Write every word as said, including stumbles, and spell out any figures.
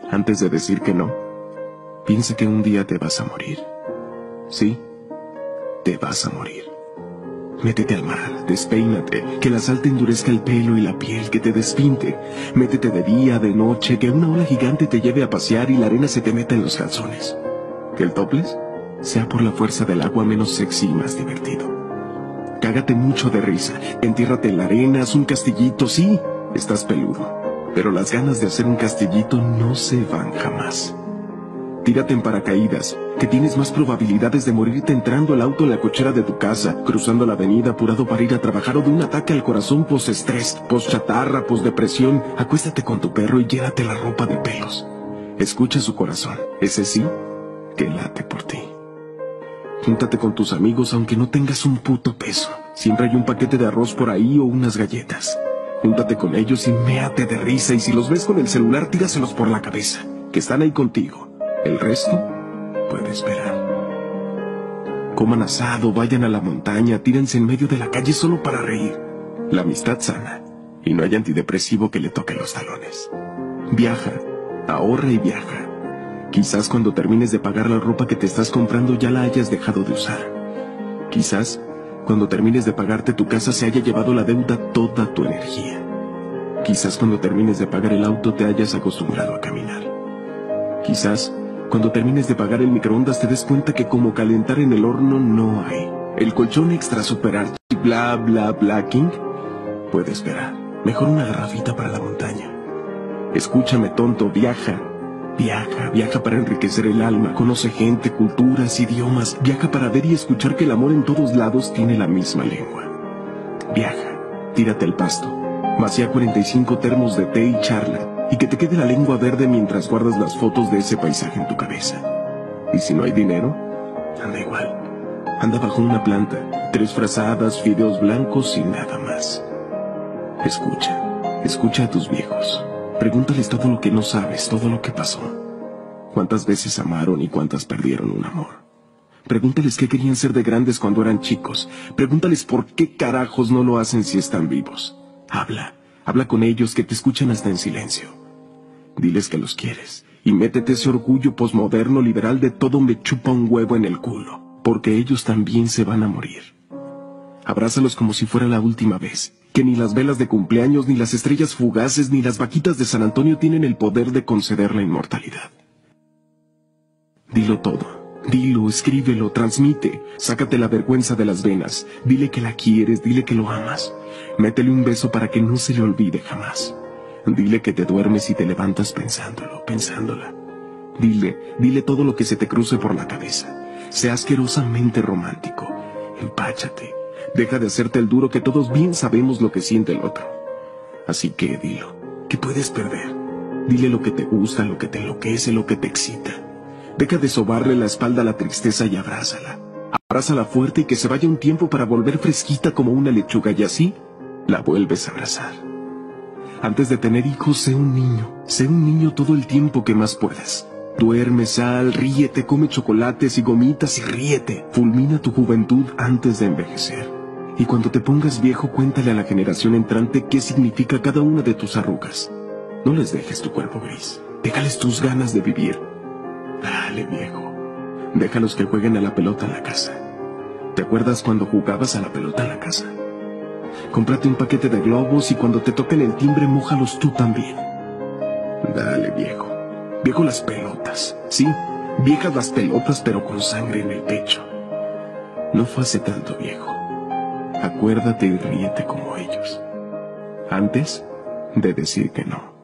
Antes de decir que no, piensa que un día te vas a morir. Sí, te vas a morir. Métete al mar, despeínate, que la sal te endurezca el pelo y la piel, que te despinte. Métete de día, de noche, que una ola gigante te lleve a pasear y la arena se te meta en los calzones. Que el topless sea por la fuerza del agua menos sexy y más divertido. Cágate mucho de risa, entiérrate en la arena, haz un castillito, sí, estás peludo. Pero las ganas de hacer un castillito no se van jamás. Tírate en paracaídas, que tienes más probabilidades de morirte entrando al auto en la cochera de tu casa, cruzando la avenida apurado para ir a trabajar o de un ataque al corazón post-estrés, post-chatarra, post-depresión. Acuéstate con tu perro y llévate la ropa de pelos. Escucha su corazón, ese sí, que late por ti. Júntate con tus amigos aunque no tengas un puto peso. Siempre hay un paquete de arroz por ahí o unas galletas. Júntate con ellos y méate de risa, y si los ves con el celular, tíraselos por la cabeza, que están ahí contigo. El resto puede esperar. Coman asado, vayan a la montaña, tírense en medio de la calle solo para reír. La amistad sana, y no hay antidepresivo que le toque los talones. Viaja, ahorra y viaja. Quizás cuando termines de pagar la ropa que te estás comprando ya la hayas dejado de usar. Quizás cuando termines de pagarte tu casa se haya llevado la deuda toda tu energía. Quizás cuando termines de pagar el auto te hayas acostumbrado a caminar. Quizás cuando termines de pagar el microondas te des cuenta que como calentar en el horno no hay. El colchón extra super archi bla bla bla king puede esperar. Mejor una garrafita para la montaña. Escúchame, tonto, viaja. Viaja, viaja para enriquecer el alma, conoce gente, culturas, idiomas, viaja para ver y escuchar que el amor en todos lados tiene la misma lengua. Viaja, tírate al pasto, vacía cuarenta y cinco termos de té y charla, y que te quede la lengua verde mientras guardas las fotos de ese paisaje en tu cabeza. Y si no hay dinero, anda igual, anda bajo una planta, tres frazadas, fideos blancos y nada más. Escucha, escucha a tus viejos. Pregúntales todo lo que no sabes, todo lo que pasó. ¿Cuántas veces amaron y cuántas perdieron un amor? Pregúntales qué querían ser de grandes cuando eran chicos. Pregúntales por qué carajos no lo hacen si están vivos. Habla, habla con ellos, que te escuchan hasta en silencio. Diles que los quieres y métete ese orgullo posmoderno liberal de todo me chupa un huevo en el culo, porque ellos también se van a morir. Abrázalos como si fuera la última vez. Que ni las velas de cumpleaños, ni las estrellas fugaces, ni las vaquitas de San Antonio tienen el poder de conceder la inmortalidad. Dilo todo, dilo, escríbelo, transmite, sácate la vergüenza de las venas, dile que la quieres, dile que lo amas, métele un beso para que no se le olvide jamás. Dile que te duermes y te levantas pensándolo, pensándola. Dile, dile todo lo que se te cruce por la cabeza. Sé asquerosamente romántico, empáchate. Deja de hacerte el duro, que todos bien sabemos lo que siente el otro. Así que dilo, ¿qué puedes perder? Dile lo que te gusta, lo que te enloquece, lo que te excita. Deja de sobarle la espalda a la tristeza y abrázala. Abrázala fuerte y que se vaya un tiempo para volver fresquita como una lechuga, y así la vuelves a abrazar. Antes de tener hijos, sé un niño. Sé un niño todo el tiempo que más puedas. Duerme, sal, ríete, come chocolates y gomitas y ríete. Fulmina tu juventud antes de envejecer. Y cuando te pongas viejo, cuéntale a la generación entrante qué significa cada una de tus arrugas. No les dejes tu cuerpo gris. Déjales tus ganas de vivir. Dale, viejo. Déjalos que jueguen a la pelota en la casa. ¿Te acuerdas cuando jugabas a la pelota en la casa? Cómprate un paquete de globos y cuando te toquen el timbre, mójalos tú también. Dale, viejo. Viejo las pelotas. Sí, viejas las pelotas, pero con sangre en el pecho. No fue hace tanto, viejo. Acuérdate y ríete como ellos. Antes de decir que no.